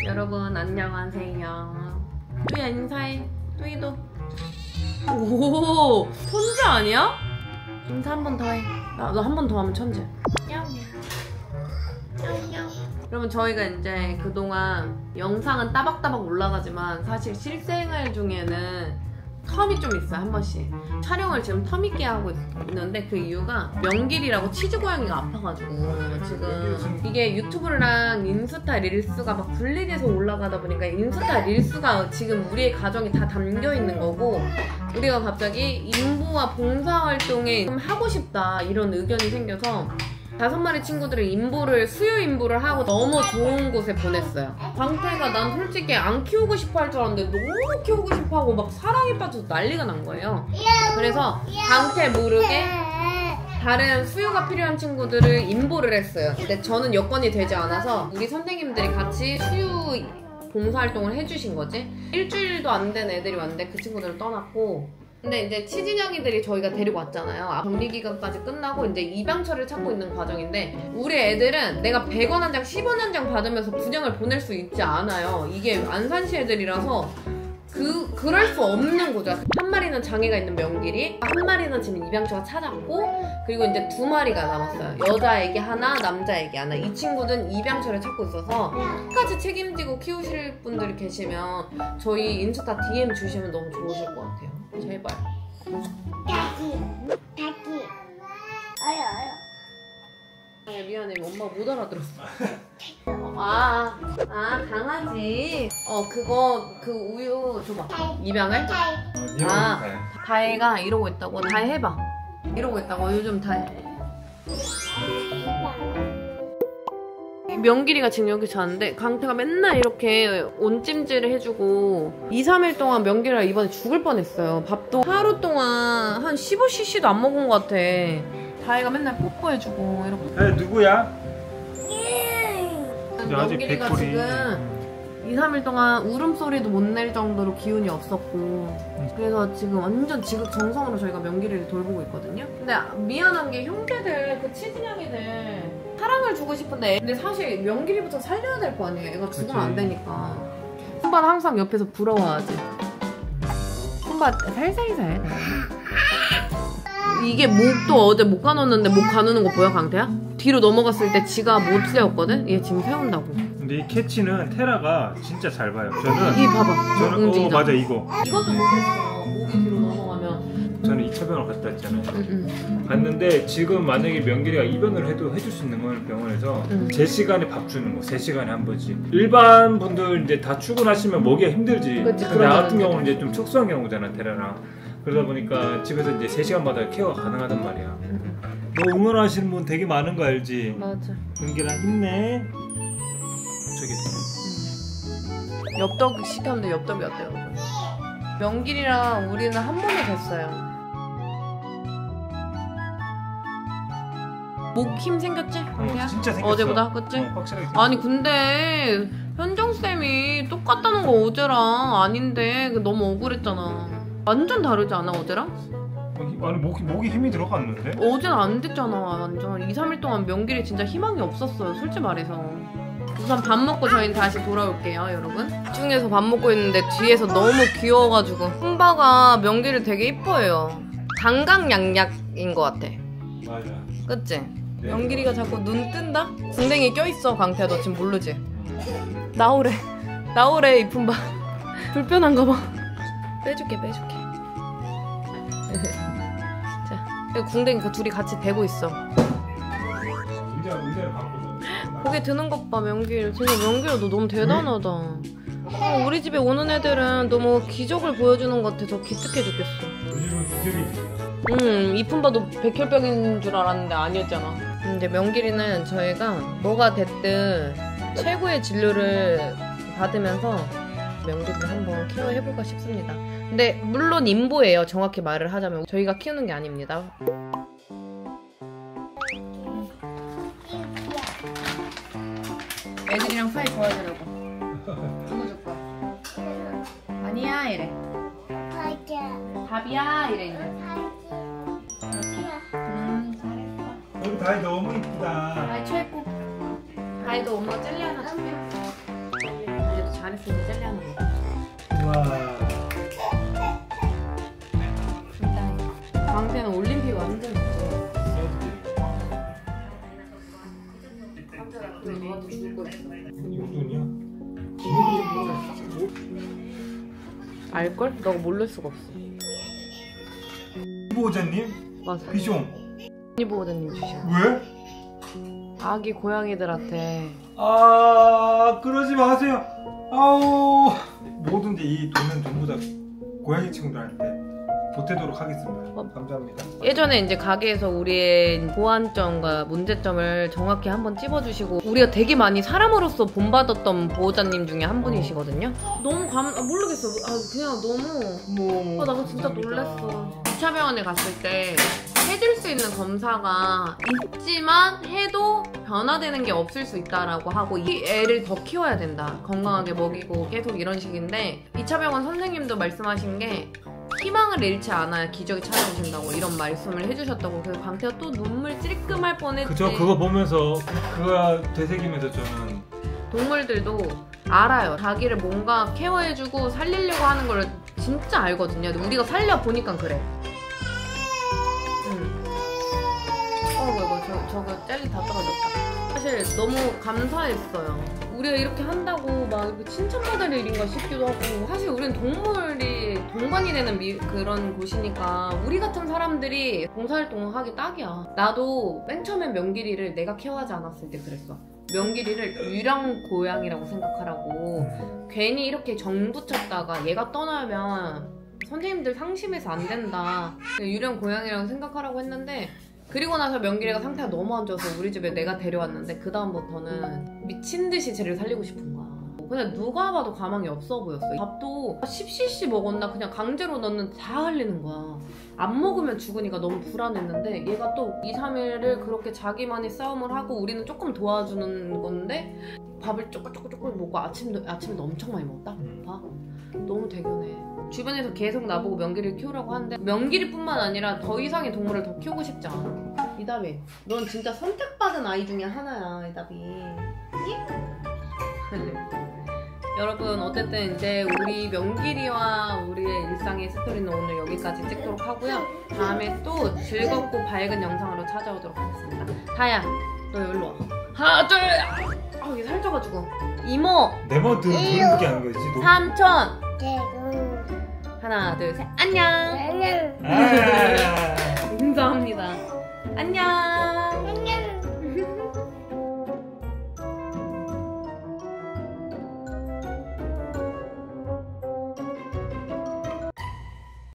여러분 안녕하세요. 뚜이야 인사해. 뚜이도. 오 천재 아니야? 인사 한 번 더 해. 너 한 번 더 하면 천재. 여러분 저희가 이제 그동안 영상은 따박따박 올라가지만 사실 실생활 중에는 텀이 좀 있어요. 한 번씩 촬영을 지금 텀 있게 하고 있는데 그 이유가 명길이라고 치즈 고양이가 아파가지고 지금 이게 유튜브랑 인스타 릴스가 막 분리돼서 올라가다 보니까 인스타 릴스가 지금 우리의 가정이 다 담겨 있는 거고 우리가 갑자기 인부와 봉사활동에 좀 하고 싶다 이런 의견이 생겨서 5마리 친구들을 인부를 수유 인부를 하고 너무 좋은 곳에 보냈어요. 광태가 난 솔직히 안 키우고 싶어 할 줄 알았는데 너무 키우고 싶어 하고 막 사랑에 빠져서 난리가 난 거예요. 그래서 광태 모르게 다른 수유가 필요한 친구들을 인보를 했어요. 근데 저는 여건이 되지 않아서 우리 선생님들이 같이 수유 봉사활동을 해주신 거지. 일주일도 안 된 애들이 왔는데 그 친구들은 떠났고 근데 이제 치진영이들이 저희가 데리고 왔잖아요. 격리 기간까지 끝나고 이제 입양처를 찾고 있는 과정인데 우리 애들은 내가 100원 한 장, 10원 한 장 받으면서 분양을 보낼 수 있지 않아요. 이게 안산시 애들이라서 그럴 수 없는 거죠. 한 마리는 장애가 있는 명길이, 한 마리는 지금 입양처가 찾았고 그리고 이제 2마리가 남았어요. 여자애기 하나, 남자애기 하나. 이 친구는 입양처를 찾고 있어서 끝까지 책임지고 키우실 분들이 계시면 저희 인스타 DM 주시면 너무 좋으실 것 같아요. 제발. 다기. 미안해 엄마가 못 알아들었어. 강아지. 그 우유 줘봐. 입양을? 다혜가 이러고 있다고. 다혜 해봐. 이러고 있다고. 요즘 다혜. 명길이가 지금 여기 자는데 강태가 맨날 이렇게 온찜질을 해주고 2-3일 동안 명길이가 이번에 죽을 뻔했어요. 밥도 하루 동안 한 15cc도 안 먹은 것 같아. 다혜가 맨날 뽀뽀해주고 이렇게. 다혜 누구야? 명길이가 지금 2-3일 동안 울음소리도 못 낼 정도로 기운이 없었고 그래서 지금 완전 지극정성으로 저희가 명길이를 돌보고 있거든요. 근데 미안한 게 형제들, 그 치진양이들 사랑을 주고 싶은데 근데 사실 명길이부터 살려야 될 거 아니에요. 애가 죽으면 안 되니까. 손발 항상 옆에서 부러워하지. 손발 살살살. 이게 목도 어제 못 가누었는데 목 가누는 거 보여 강태야? 뒤로 넘어갔을 때 지가 못 세웠거든? 얘 지금 세운다고. 근데 이 캐치는 테라가 진짜 잘 봐요. 저는 이 봐봐. 저는 맞아 이거. 이것도 못했어. 목이 뒤로 넘어가면. 저는 2차 병원 갔다 왔잖아요. 갔는데 지금 만약에 명길이가 입원을 해도 해줄 수 있는 건 병원에서 제 시간에 밥 주는 거 3시간에 한 번씩. 일반 분들 이제 다 출근하시면 먹기가 힘들지. 그치, 근데 나 같은 경우는 이제 좀 특수한 경우잖아 테라랑. 그러다 보니까 집에서 이제 3시간마다 케어가 가능하단 말이야. 너 응원하시는 분 되게 많은 거 알지? 맞아. 명길아 힘내. 저기 엽떡 시켰는데 엽떡이 어때요? 명길이랑 우리는 한 몸이 됐어요. 목 힘 생겼지? 진짜 생겼어. 어제보다? 그치? 확실하게 생겼어. 아니 근데 현정쌤이 똑같다는 거 어제랑 아닌데 너무 억울했잖아. 완전 다르지 않아 어제랑? 아니 목이 힘이 들어갔는데? 어제는 안 됐잖아 완전. 2-3일 동안 명길이 진짜 희망이 없었어요 솔직히 말해서. 우선 밥 먹고 저희는 다시 돌아올게요 여러분. 집중해서 밥 먹고 있는데 뒤에서 너무 귀여워가지고 훈바가 명길을 되게 이뻐해요. 강강약약인 것 같아. 맞아. 그치? 명길이가 자꾸 눈 뜬다? 궁뎅이 껴있어 강태야. 너 지금 모르지? 나오래 이 품바. 불편한가 봐. 빼줄게 자 궁뎅이 그 둘이 같이 대고 있어. 의자를 바꿔서. 고개 드는 것 봐 명길. 진짜 명길아 너 너무 대단하다. 우리 집에 오는 애들은 너무 기적을 보여주는 것 같아서 기특해 죽겠어. 이품바도 백혈병인 줄 알았는데 아니었잖아. 근데 명길이는 저희가 뭐가 됐든 최고의 진료를 받으면서 명길이를 한번 케어해볼까 싶습니다. 근데 물론 인보예요. 정확히 말을 하자면 저희가 키우는 게 아닙니다. 애들이랑 사이 좋아지려고. 누구 줄 거야? 아니야 이래. 밥이야 이래 이제. 잘했어. 우리 다혜 너무 이쁘다. 다혜 최고. 다혜도 엄마 젤리 하나 줄게. 잘했으니 젤리 하나 먹어. 와. 광태는 올림픽 완전 좋지. 너한테 죽을 거 있어. 용돈이야? 알걸? 너가 모를 수가 없어. 보호자님? 맞아. 비숑. 보호자님 주셔. 왜? 아기 고양이들한테. 아, 그러지 마세요. 아우. 뭐든지 이 돈은 전부 다 고양이 친구들한테 보태도록 하겠습니다. 감사합니다. 예전에 이제 가게에서 우리의 보완점과 문제점을 정확히 한번 찝어주시고 우리가 되게 많이 사람으로서 본받았던 보호자님 중에 한 분이시거든요. 너무 모르겠어. 그냥 너무 나 진짜 놀랐어. 2차 병원에 갔을 때 해줄 수 있는 검사가 있지만 해도 변화되는 게 없을 수 있다라고 하고 이 애를 더 키워야 된다. 건강하게 먹이고 계속 이런 식인데 2차 병원 선생님도 말씀하신 게 희망을 잃지 않아야 기적이 찾아오신다고 이런 말씀을 해주셨다고. 그래서 광태가 또 눈물 찔끔할 뻔했지. 그죠? 그거 보면서 그거 되새기면서 저는 동물들도 알아요. 자기를 뭔가 케어해주고 살리려고 하는 걸 진짜 알거든요. 근데 우리가 살려보니까 그래. 저거 젤리 다 떨어졌다. 사실 너무 감사했어요. 우리가 이렇게 한다고 막 칭찬받을 일인가 싶기도 하고. 사실 우리는 동물이 동반이 되는 그런 곳이니까 우리 같은 사람들이 봉사활동을 하기 딱이야. 나도 맨 처음엔 명길이를 내가 케어하지 않았을 때 그랬어. 명길이를 유령 고양이라고 생각하라고. 괜히 이렇게 정 붙였다가 얘가 떠나면 선생님들 상심해서 안 된다. 유령 고양이라고 생각하라고 했는데 그리고 나서 명길이가 상태가 너무 안 좋아서 우리 집에 내가 데려왔는데 그 다음부터는 미친 듯이 쟤를 살리고 싶은 거야. 그냥 누가 봐도 가망이 없어 보였어. 밥도 10cc 먹었나 그냥 강제로 넣는데 다 흘리는 거야. 안 먹으면 죽으니까 너무 불안했는데 얘가 또 2, 3일을 그렇게 자기만의 싸움을 하고 우리는 조금 도와주는 건데 밥을 조금 먹고 아침에도 엄청 많이 먹었다. 봐. 너무 대견해. 주변에서 계속 나보고 명길이를 키우라고 하는데 명길이뿐만 아니라 더 이상의 동물을 더 키우고 싶지 않아. 이다비, 넌 진짜 선택받은 아이 중에 하나야. 이다비. 여러분 어쨌든 이제 우리 명길이와 우리의 일상의 스토리는 오늘 여기까지 찍도록 하고요. 다음에 또 즐겁고 밝은 영상으로 찾아오도록 하겠습니다. 다야, 너 여기로 와. 하나 둘. 얘 살쪄가지고. 이모. 내 머리도 그렇게 하는 거지. 삼촌. 대구. 하나 둘 셋. 안녕. 안녕. 아 인사합니다. 안녕. 안녕.